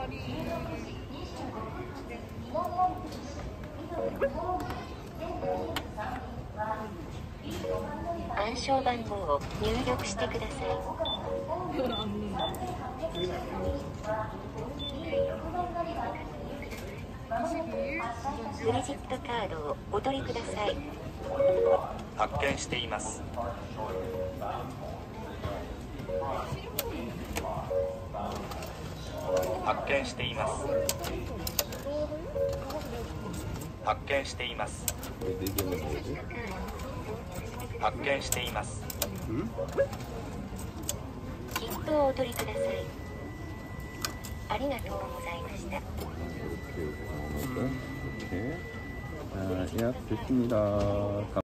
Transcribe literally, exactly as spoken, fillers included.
暗証番号を入力してください。クレジットカードをお取りください。 発見しています。発見しています。発見しています。発見しています。 切符をお取りください。ありがとうございました。 오케이. 자, 예약 됐습니다.